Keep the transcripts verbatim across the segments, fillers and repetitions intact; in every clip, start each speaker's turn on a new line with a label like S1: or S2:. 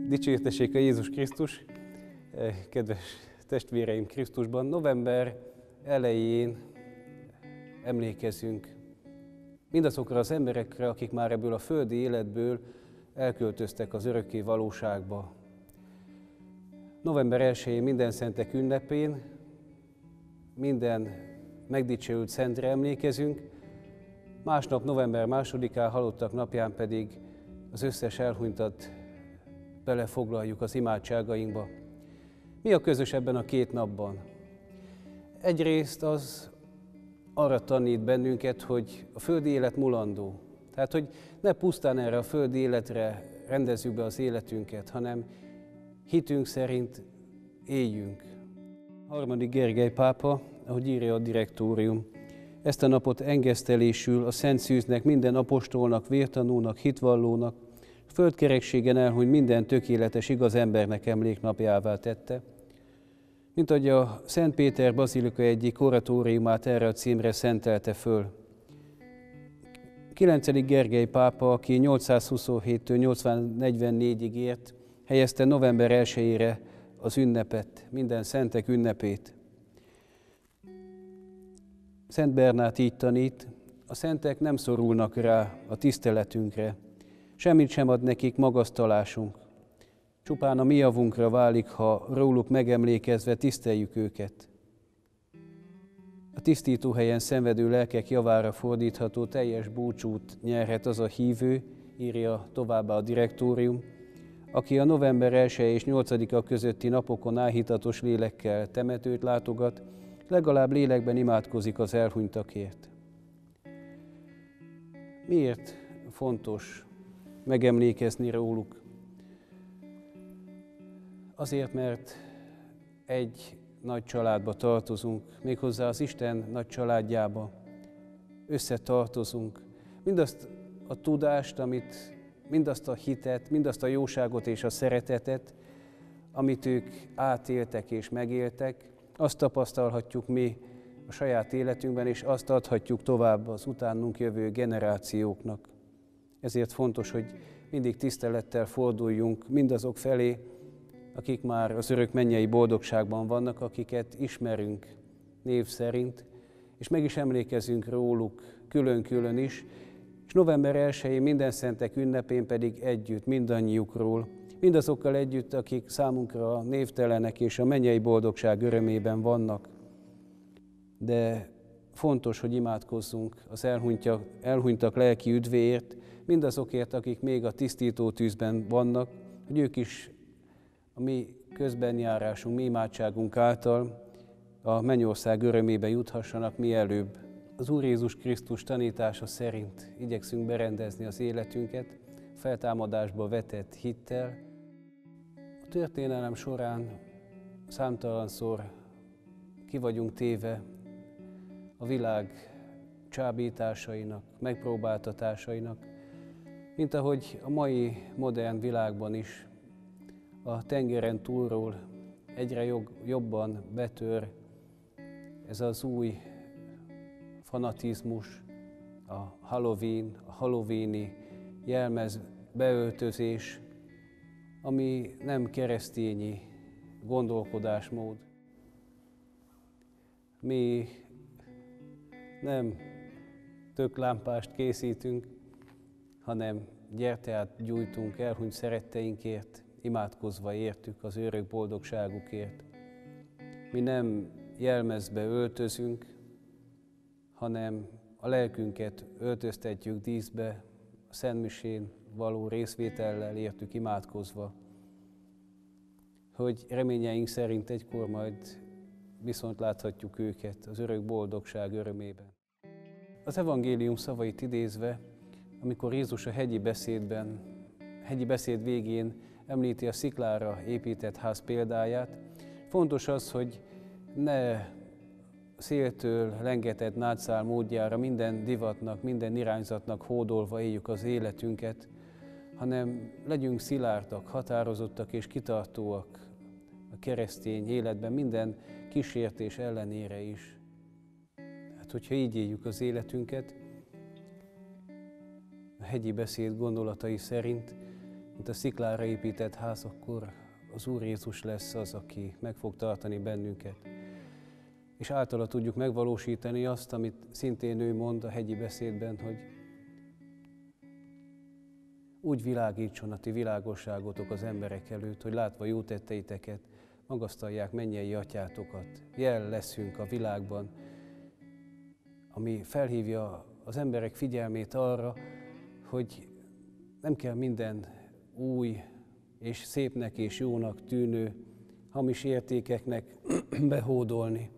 S1: Dicsértessék a Jézus Krisztus, kedves testvéreim Krisztusban! November elején emlékezünk mindazokra az emberekre, akik már ebből a földi életből elköltöztek az örökké valóságba. November elsején minden szentek ünnepén, minden megdicsőült szentre emlékezünk, másnap november másodikán, halottak napján pedig az összes elhunytat belefoglaljuk az imádságainkba. Mi a közös ebben a két napban? Egyrészt az arra tanít bennünket, hogy a földi élet mulandó. Tehát, hogy ne pusztán erre a földi életre rendezzük be az életünket, hanem hitünk szerint éljünk. Harmadik Gergely pápa, ahogy írja a direktórium, ezt a napot engesztelésül a Szent Szűznek, minden apostolnak, vértanúnak, hitvallónak, földkerekségen elhunyt minden tökéletes, igaz embernek emléknapjává tette, mint ahogy a Szent Péter bazilika egyik oratóriumát erre a címre szentelte föl. kilencedik Gergely pápa, aki nyolcszázhuszonhéttől nyolcszáznegyvennégyig ért, helyezte november elsejére az ünnepet, minden szentek ünnepét. Szent Bernát így tanít, a szentek nem szorulnak rá a tiszteletünkre, semmit sem ad nekik magasztalásunk. Csupán a mi javunkra válik, ha róluk megemlékezve tiszteljük őket. A tisztító helyen szenvedő lelkek javára fordítható teljes búcsút nyerhet az a hívő, írja továbbá a direktórium, aki a november elseje és nyolcadika közötti napokon áhítatos lélekkel temetőt látogat, legalább lélekben imádkozik az elhunytakért. Miért fontos megemlékezni róluk? Azért, mert egy nagy családba tartozunk, méghozzá az Isten nagy családjába összetartozunk. Mindazt a tudást, amit, mindazt a hitet, mindazt a jóságot és a szeretetet, amit ők átéltek és megéltek, azt tapasztalhatjuk mi a saját életünkben, és azt adhatjuk tovább az utánunk jövő generációknak. Ezért fontos, hogy mindig tisztelettel forduljunk mindazok felé, akik már az örök mennyei boldogságban vannak, akiket ismerünk név szerint, és meg is emlékezünk róluk külön-külön is, és november elsején minden szentek ünnepén pedig együtt, mindannyiukról, mindazokkal együtt, akik számunkra névtelenek és a mennyei boldogság örömében vannak. De fontos, hogy imádkozzunk az elhunytak, elhunytak lelki üdvéért, mindazokért, akik még a tisztító tűzben vannak, hogy ők is a mi közbenjárásunk, mi imádságunk által a mennyország örömébe juthassanak mielőbb. Az Úr Jézus Krisztus tanítása szerint igyekszünk berendezni az életünket, feltámadásba vetett hittel. A történelem során számtalanszor ki vagyunk téve a világ csábításainak, megpróbáltatásainak, mint ahogy a mai modern világban is a tengeren túlról egyre jobban betör ez az új fanatizmus, a Halloween, a halloweeni jelmez beöltözés, ami nem keresztényi gondolkodásmód. Mi nem töklámpást készítünk, hanem gyertyát gyújtunk elhunyt szeretteinkért, imádkozva értük az örök boldogságukért. Mi nem jelmezbe öltözünk, hanem a lelkünket öltöztetjük díszbe, a szentmisén való részvétellel értük imádkozva, hogy reményeink szerint egykor majd viszont láthatjuk őket az örök boldogság örömében. Az evangélium szavait idézve, amikor Jézus a hegyi beszédben, hegyi beszéd végén említi a sziklára épített ház példáját, fontos az, hogy ne széltől lengetett nátszál módjára minden divatnak, minden irányzatnak hódolva éljük az életünket, hanem legyünk szilárdak, határozottak és kitartóak a keresztény életben minden kísértés ellenére is. Hát, hogyha így éljük az életünket, a hegyi beszéd gondolatai szerint mint a sziklára épített ház, akkor az Úr Jézus lesz az, aki meg fog tartani bennünket. És általa tudjuk megvalósítani azt, amit szintén ő mond a hegyi beszédben, hogy úgy világítson a ti világosságotok az emberek előtt, hogy látva jó tetteiteket, magasztalják mennyei atyátokat. Jel leszünk a világban, ami felhívja az emberek figyelmét arra, hogy nem kell minden új és szépnek és jónak tűnő hamis értékeknek behódolni,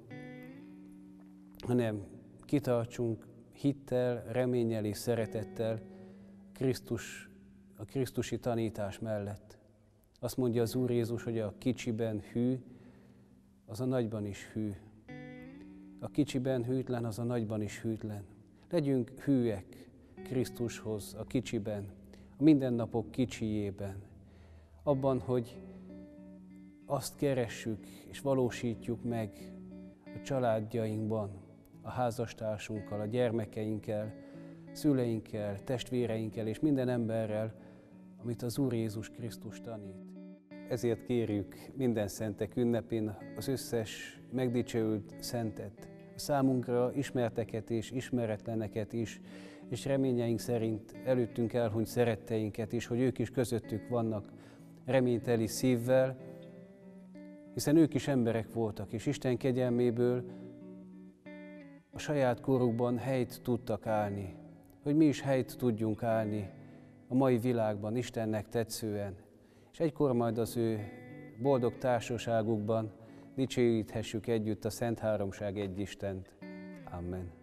S1: hanem kitartsunk hittel, reménnyel és szeretettel Krisztus, a krisztusi tanítás mellett. Azt mondja az Úr Jézus, hogy a kicsiben hű, az a nagyban is hű. A kicsiben hűtlen, az a nagyban is hűtlen. Legyünk hűek Krisztushoz a kicsiben, a mindennapok kicsijében. Abban, hogy azt keressük és valósítjuk meg a családjainkban, a házastársunkkal, a gyermekeinkkel, szüleinkkel, testvéreinkkel és minden emberrel, amit az Úr Jézus Krisztus tanít. Ezért kérjük minden szentek ünnepén az összes megdicsőült szentet, a számunkra ismerteket és ismeretleneket is, és reményeink szerint előttünk elhunyt szeretteinket is, hogy ők is közöttük vannak reményteli szívvel, hiszen ők is emberek voltak, és Isten kegyelméből a saját korukban helyt tudtak állni, hogy mi is helyt tudjunk állni a mai világban, Istennek tetszően, és egykor majd az ő boldog társaságukban dicsőíthessük együtt a Szent Háromság egy Istent. Amen.